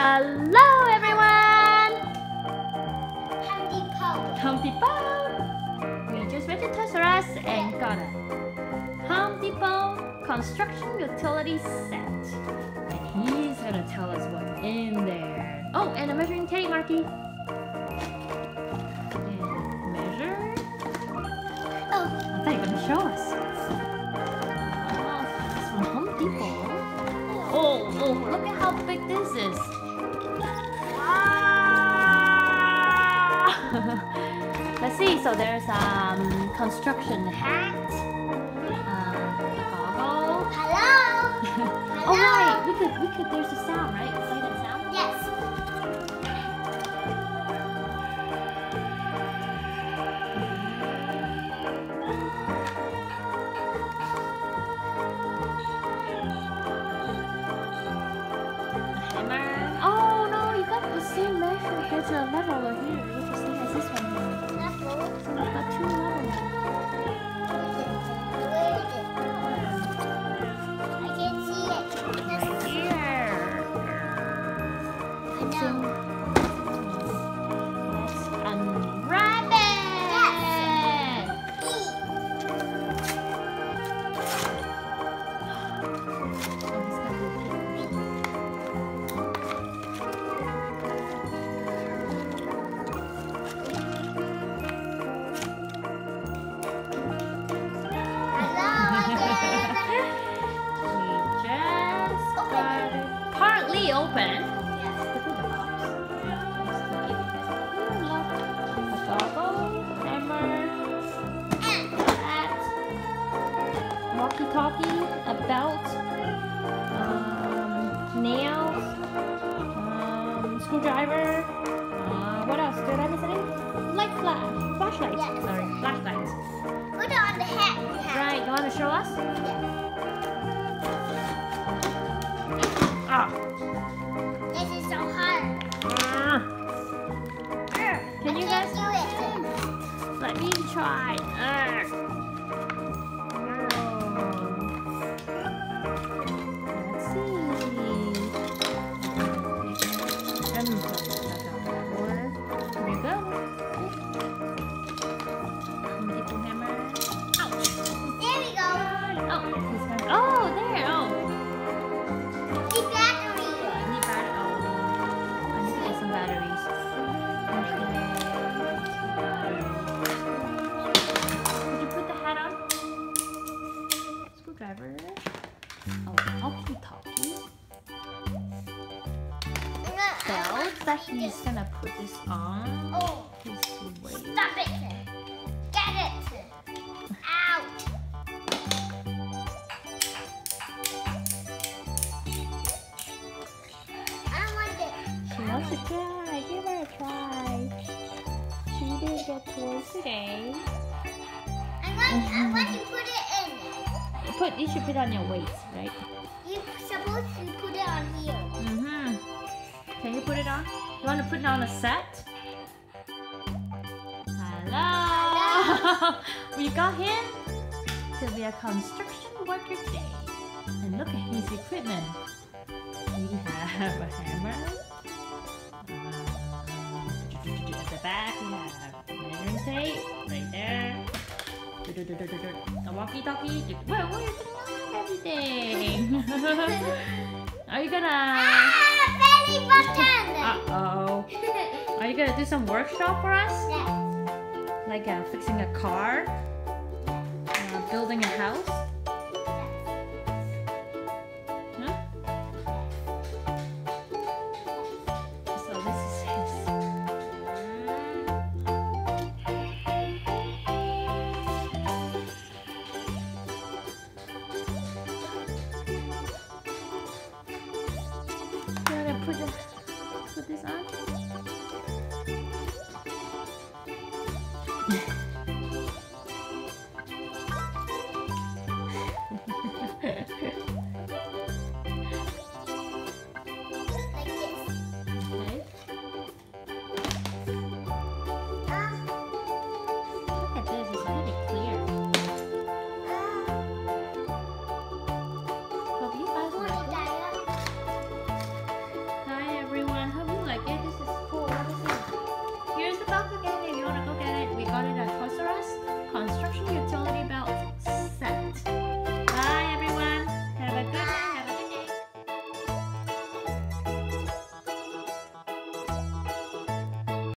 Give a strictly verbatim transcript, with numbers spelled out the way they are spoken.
Hello everyone! Humpty Pole. Humpty Pole! We just went to Toys R Us and got a Humpty Pole construction utility set. And he's gonna tell us what's in there. Oh, and a measuring tape, Marky. And measure. Oh, I thought you were gonna show us. Oh, it's from Humpty Pole. Oh, oh, look at how big this is. Let's see. So there's um construction hat, um, goggle. Hello. Oh right, we could we could. There's a sound, right? Play that sound. Yes. Hammer. Oh no, you got the same measure. There's a level over here, which is same as this one. Level. So we got two levels. Where is it? I can't see it. Right here. I know. Let's unwrap it. Open. Yes. Look at the box. A goggle, hammer, hat, walkie-talkie, a belt, um, nails, um, screwdriver. Uh, what else? Did I miss anything? Light flash, flashlight. Yes. Sorry, flashlight. Put it on the hat. Right. You want to show us? Yes. Ah. This is so hard. Can you I guys can't do it? let me try? Let's see. Here we go. Hammer. Ouch. There we go. Oh, he's gonna, oh, there. Oh. The battery. I need battery. Oh, I need to get some batteries. Did you put the hat on? Screwdriver. Oh, walkie-talkie. Belt that he's gonna put this on. Oh, His waist. stop it. Get it. Out. I don't want it. She wants to try. Give her a try. She didn't get toys today. I want, I want to put it in. Put you should put it on your waist, right? You're supposed to put it on here. Mm-hmm. Can you put it on? You want to put it on a set? Hello. We got him to be a construction worker today. And look at his equipment. We have a hammer. At the back, we have measuring tape right there. A walkie-talkie. Whoa, what are you putting on everything? Are you gonna? Ah, belly button. Uh-oh. Are you gonna do some workshop for us? Yes. Like uh, fixing a car? Uh, building a house?